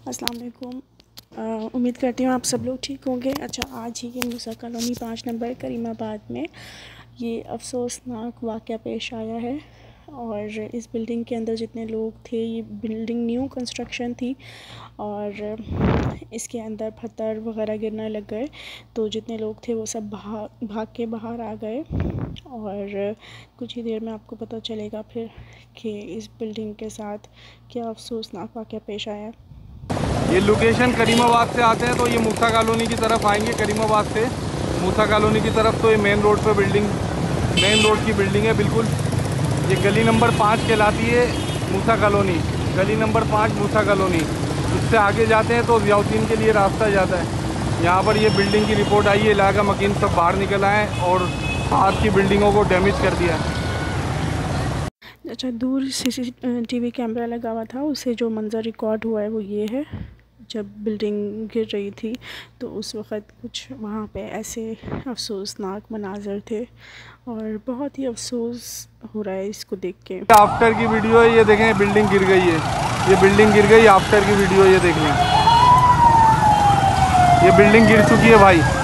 अस्सलाम वालेकुम। उम्मीद करती हूँ आप सब लोग ठीक होंगे। अच्छा, आज ही के मूसा कॉलोनी 5 नंबर करीमाबाद में ये अफसोसनाक वाक़या पेश आया है। और इस बिल्डिंग के अंदर जितने लोग थे, ये बिल्डिंग न्यू कंस्ट्रक्शन थी और इसके अंदर पत्थर वगैरह गिरने लग गए, तो जितने लोग थे वो सब भाग के बाहर आ गए। और कुछ ही देर में आपको पता चलेगा फिर कि इस बिल्डिंग के साथ क्या अफसोसनाक वाक़या पेश आया है। ये लोकेशन करीमाबाद से आते हैं तो ये मूसा कॉलोनी की तरफ आएंगे। करीमाबाद से मूसा कॉलोनी की तरफ तो ये मेन रोड की बिल्डिंग है बिल्कुल। ये गली नंबर 5 कहलाती है मूसा कॉलोनी, गली नंबर 5 मूसा कॉलोनी। उससे आगे जाते हैं तो ज़ियाउद्दीन के लिए रास्ता जाता है। यहाँ पर ये बिल्डिंग की रिपोर्ट आई है, इलाका मकीन सब बाहर निकल आए और साथ की बिल्डिंगों को डैमेज कर दिया। अच्छा, दूर CCTV कैमरा लगा हुआ था, उससे जो मंज़र रिकॉर्ड हुआ है वो ये है। जब बिल्डिंग गिर रही थी तो उस वक़्त कुछ वहाँ पे ऐसे अफसोसनाक मनाज़र थे और बहुत ही अफसोस हो रहा है इसको देख के। आफ्टर की वीडियो है, ये देखें बिल्डिंग गिर गई है। ये बिल्डिंग गिर गई, आफ्टर की वीडियो ये देख लें। ये बिल्डिंग गिर चुकी है भाई।